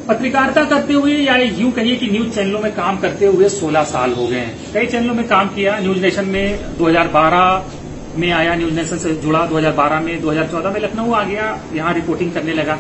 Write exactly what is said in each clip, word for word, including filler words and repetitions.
पत्रकारिता करते हुए या यूं कहिए कि न्यूज चैनलों में काम करते हुए सोलह साल हो गए हैं। कई चैनलों में काम किया। न्यूज नेशन में दो हज़ार बारह में आया, न्यूज नेशन से जुड़ा दो हज़ार बारह में, दो हज़ार चौदह में लखनऊ आ गया, यहां रिपोर्टिंग करने लगा।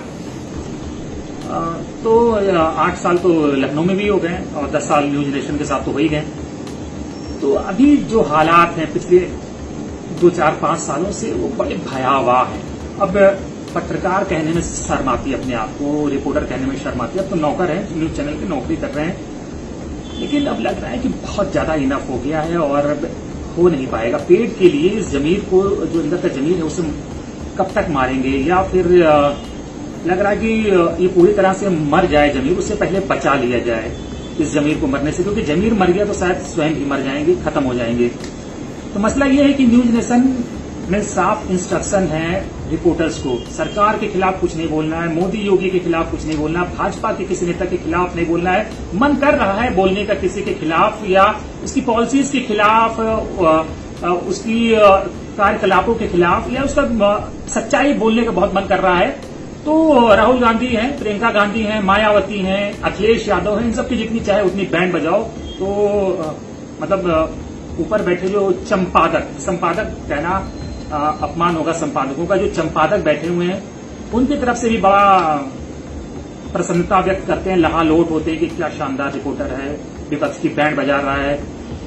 तो आठ साल तो लखनऊ में भी हो गए और दस साल न्यूज नेशन के साथ तो हो ही गए। तो अभी जो हालात हैं पिछले दो चार पांच सालों से वो बड़े भयावह हैं। अब पत्रकार कहने में शर्म आती है अपने आप को, रिपोर्टर कहने में शर्म आती है। अब तो नौकर है, न्यूज चैनल की नौकरी कर रहे हैं, लेकिन अब लग रहा है कि बहुत ज्यादा इनफ हो गया है और अब हो नहीं पाएगा। पेट के लिए इस जमीर को, जो अंदर का जमीर है, उसे कब तक मारेंगे, या फिर लग रहा है कि ये पूरी तरह से मर जाए जमीर, उससे पहले बचा लिया जाए इस जमीर को मरने से, क्योंकि जमीर मर गया तो शायद स्वयं भी मर जाएंगे, खत्म हो जाएंगे। तो मसला ये है कि न्यूज नेशन में साफ इंस्ट्रक्शन है रिपोर्टर्स को, सरकार के खिलाफ कुछ नहीं बोलना है, मोदी योगी के खिलाफ कुछ नहीं बोलना, भाजपा के किसी नेता के खिलाफ नहीं बोलना है। मन कर रहा है बोलने का किसी के खिलाफ या उसकी पॉलिसीज के खिलाफ, उसकी कार्यकलापों के खिलाफ, या उसका सच्चाई बोलने का बहुत मन कर रहा है, तो राहुल गांधी हैं, प्रियंका गांधी हैं, मायावती हैं, अखिलेश यादव हैं, इन सबकी जितनी चाहे उतनी बैंड बजाओ। तो मतलब ऊपर बैठे जो चंपादक, संपादक कहना अपमान होगा संपादकों का, जो चंपादक बैठे हुए हैं उनकी तरफ से भी बड़ा प्रसन्नता व्यक्त करते हैं, लहालोट होते हैं कि क्या शानदार रिपोर्टर है, विपक्ष की बैंड बजा रहा है।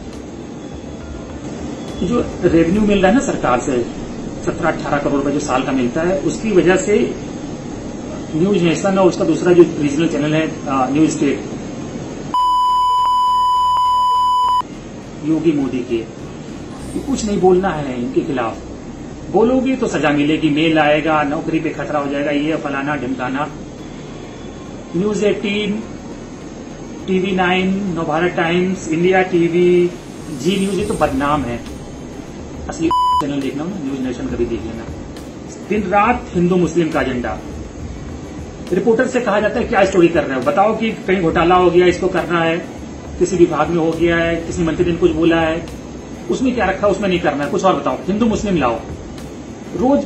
जो रेवेन्यू मिल रहा है ना सरकार से, सत्रह अठारह करोड़ रुपए जो साल का मिलता है, उसकी वजह से न्यूज नेशन और उसका दूसरा जो रीजनल चैनल है न्यूज स्टेट, योगी मोदी के, कुछ नहीं बोलना है इनके खिलाफ। बोलोगे तो सजा मिलेगी, मेल आएगा, नौकरी पे खतरा हो जाएगा, ये फलाना ढिमकाना। News eighteen, TV nine, Navbharat times, India TV, Zee news, ये तो बदनाम है। असली चैनल देखना हो ना, न्यूज नेशन कभी देख लेना। दिन रात हिंदू मुस्लिम का एजेंडा। रिपोर्टर से कहा जाता है क्या स्टोरी कर रहे हो, बताओ कि कहीं घोटाला हो गया, इसको करना है, किसी विभाग में हो गया है, किसी मंत्री ने कुछ बोला है, उसमें क्या रखा, उसमें नहीं करना है, कुछ और बताओ। हिंदू मुस्लिम लाओ, रोज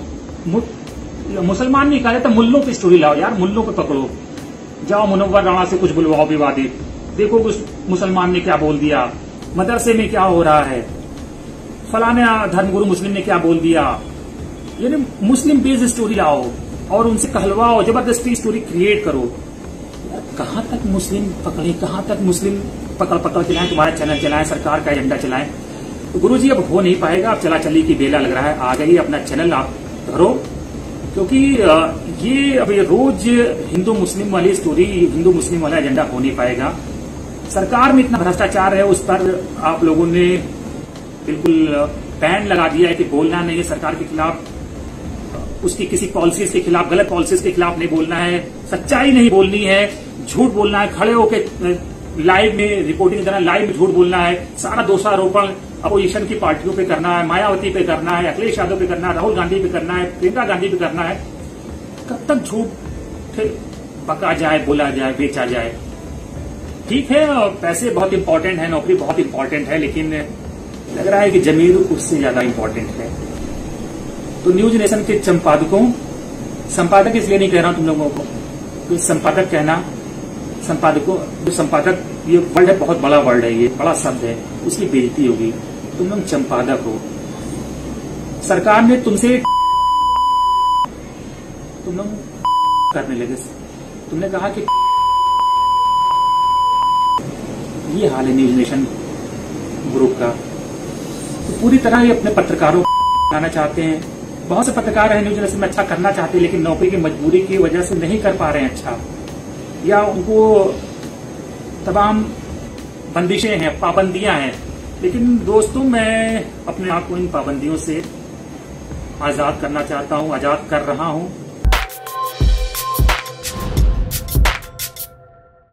मुसलमान नहीं कहा जाता, मुल्लों की स्टोरी लाओ यार, मुल्लों को पकड़ो, जाओ मुनव्वर राणा से कुछ बुलवाओ विवादित, देखो उस मुसलमान ने क्या बोल दिया, मदरसे में क्या हो रहा है, फलाने धर्मगुरु मुस्लिम ने क्या बोल दिया। यानी मुस्लिम बेस्ड स्टोरी लाओ और उनसे कहलवाओ, जबरदस्ती स्टोरी क्रिएट करो। कहां तक मुस्लिम पकड़े, कहां तक मुस्लिम पकड़ पकड़ चलाएं, तुम्हारा चैनल चलाएं, सरकार का एजेंडा चलाएं। तो गुरुजी अब हो नहीं पाएगा, अब चला चली की बेला लग रहा है। आ जाइए, अपना चैनल आप करो, क्योंकि ये अब ये रोज हिंदू मुस्लिम वाली स्टोरी, हिंदू मुस्लिम वाला एजेंडा हो नहीं पाएगा। सरकार में इतना भ्रष्टाचार है, उस पर आप लोगों ने बिल्कुल बैन लगा दिया है कि बोलना नहीं है सरकार के खिलाफ, उसकी किसी पॉलिसीज के खिलाफ, गलत पॉलिसीज के खिलाफ नहीं बोलना है, सच्चाई नहीं बोलनी है, झूठ बोलना है, खड़े होकर लाइव में रिपोर्टिंग की तरह लाइव में झूठ बोलना है, सारा दोषारोपण अपोजिशन की पार्टियों पे करना है, मायावती पे करना है, अखिलेश यादव पे करना है, राहुल गांधी पे करना है, प्रियंका गांधी पे करना है। कब तक झूठ बका जाए, बोला जाए, बेचा जाए? ठीक है, पैसे बहुत इंपॉर्टेंट है, नौकरी बहुत इंपॉर्टेंट है, लेकिन लग रहा है कि जमीर उससे ज्यादा इंपॉर्टेंट है। तो न्यूज नेशन के संपादकों, संपादक इसलिए नहीं कह रहा हूं तुम लोगों को, तो संपादक कहना, संपादकों, जो संपादक, ये वर्ड है, बहुत बड़ा वर्ड है, ये बड़ा शब्द है, उसकी बेइज्जती होगी। तुम लोग संपादक हो, सरकार ने तुमसे तुम लोग करने लगे, तुमने कहा कि ये हाल है न्यूज नेशन ग्रुप का। तो पूरी तरह ये अपने पत्रकारों को बनाना चाहते हैं। बहुत से पत्रकार हैं न्यूज नेशन में अच्छा करना चाहते हैं, लेकिन नौकरी की मजबूरी की वजह से नहीं कर पा रहे हैं अच्छा, या उनको तमाम बंदिशें हैं, पाबंदियां हैं। लेकिन दोस्तों, मैं अपने आप को इन पाबंदियों से आजाद करना चाहता हूं, आजाद कर रहा हूं।